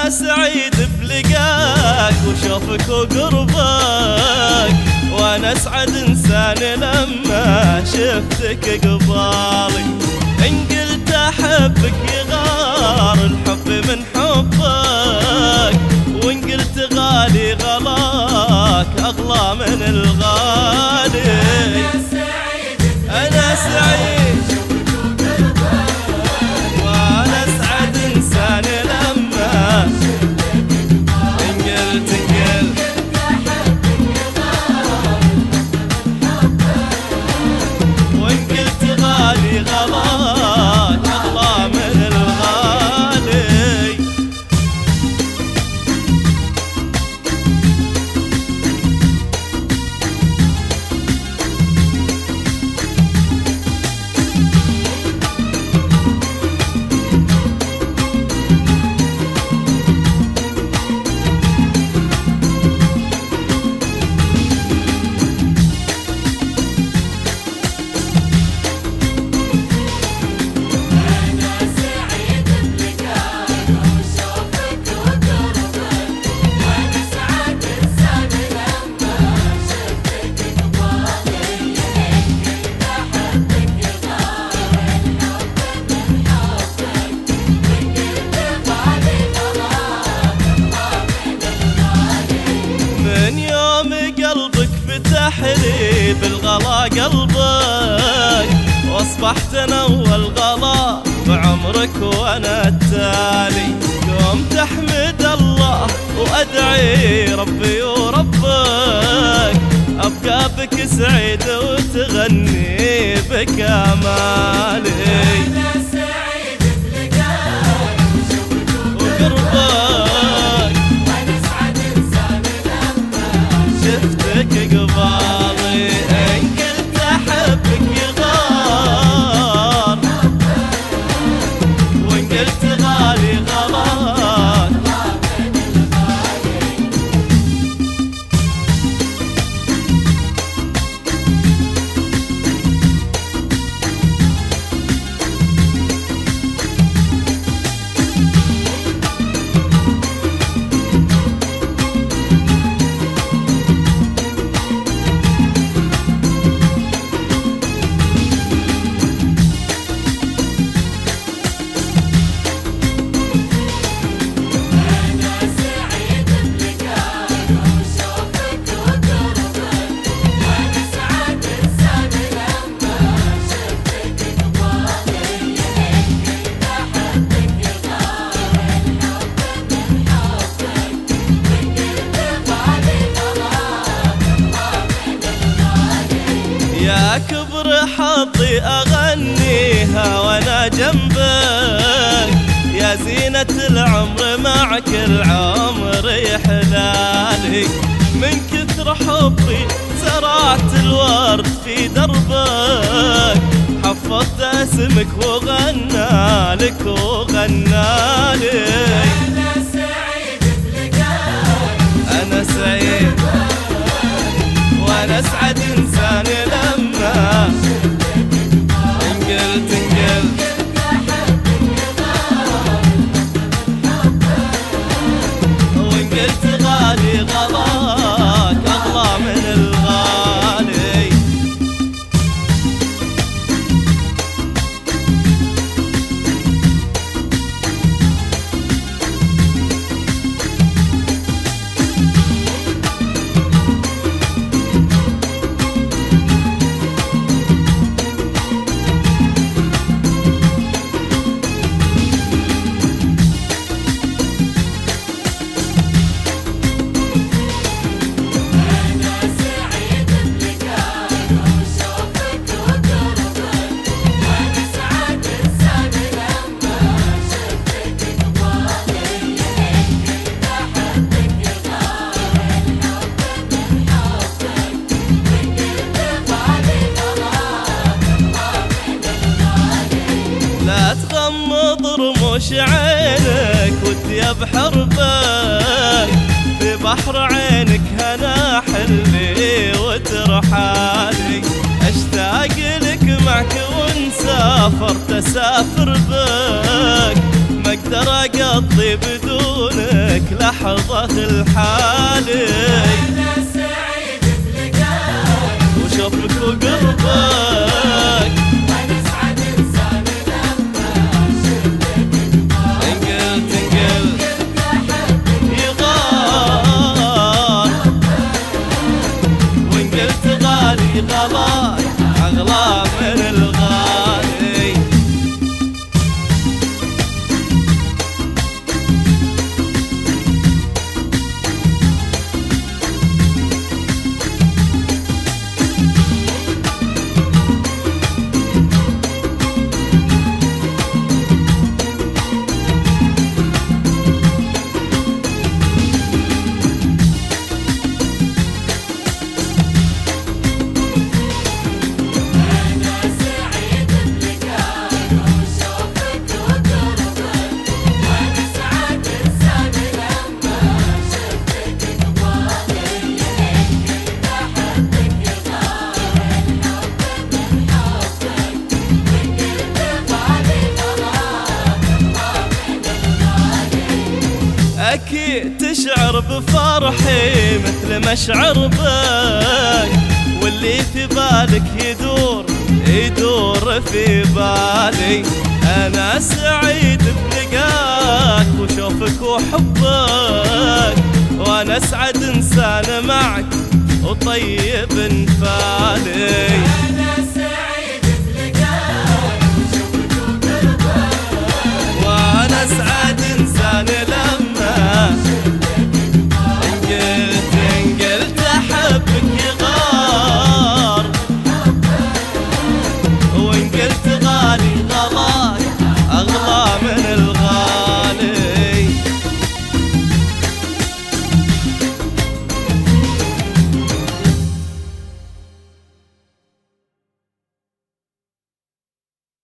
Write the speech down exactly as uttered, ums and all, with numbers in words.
أنا سعيد بلقاك وشوفك وقربك، وأنا أسعد إنسان لما شفتك قبالي. إن قلت أحبك يغار الحب من حبك، وإن قلت غالي غلاك أغلى من الغالي. أنا سعيد وأنا أسعد إنسان لما إن قلت قلت وإن قلت غالي غلاك أغلى من الغالي. لي بالغلا قلبك، واصبحت انا والغلا بعمرك وانا التالي. قوم تحمد الله وادعي ربي وربك، ابقى بك سعيد وتغني بك امالي. انا سعيد بلقاك وقربك، وانا اسعد انسان لما شفتك قبالي. ان قلت احبك يغار، وان قلت غالي غلاك. يا كبر حظي أغنيها وأنا جنبك، يا زينة العمر معك العمر يحلالي. من كثر حبي زرعت الورد في دربك، حفظت اسمك وغنالك وغنالي. انا سعيد بلقاك أنا سعيد وأنا أسعد إنسان لما إن قلت إن قلت وإن قلت غالي غلاك أغلى من الغالي. لا تغمض رموش عينك ودي ابحر بك، في بحر عينك هنا حلي وترحالي. اشتاق لك معك ونسافر تسافر بك، ما اقدر تقضي بدونك لحظة الحالي. أنا سعيد بلقاك وشوفك وقربك أنا أسعد إنسان لما شفتك انقلت انقلت يغار وانقلت غالي غلاي أغلى من الغالي. أكيد تشعر بفرحي مثل ما أشعر بك، واللي في بالك يدور يدور في بالي. أنا سعيد بلقاك وشوفك وحبك، وأنا أسعد إنسان معك وطيب انفالي.